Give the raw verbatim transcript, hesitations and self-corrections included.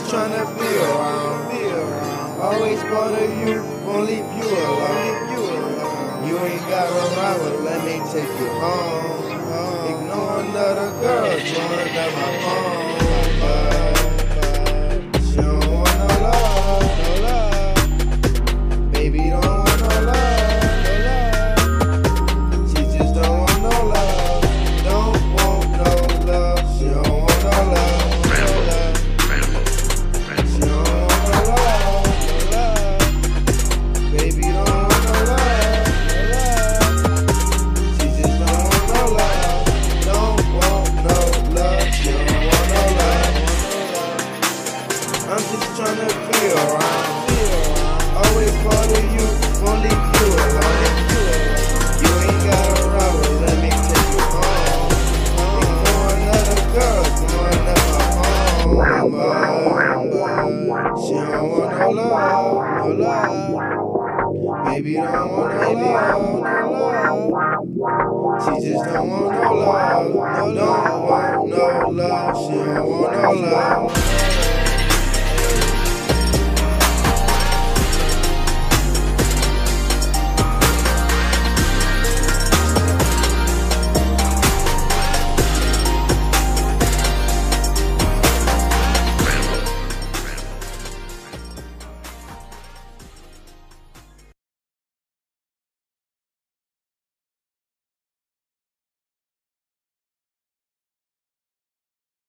tryna be around, be around. Always bother you, won't leave you alone, you alone. You ain't got a rival, let me take you home. Ignore another girl, join another home. But she don't want no love, no love. Baby don't want no love, no love. She just don't want no love, don't want no love. She don't want no love, no love. She don't want no love, no love. Baby don't want no love, no love. She just don't want no love, don't want no love. She don't want no love, no love. I'm just tryna be around, be around. Always bother you, won't leave you alone. You ain't got a rival, let me take you home. Ignore another girl, going never home. But she don't want no love, no love. Baby don't want no love, no love. She just don't want no love, no, don't want no love. She don't want no love.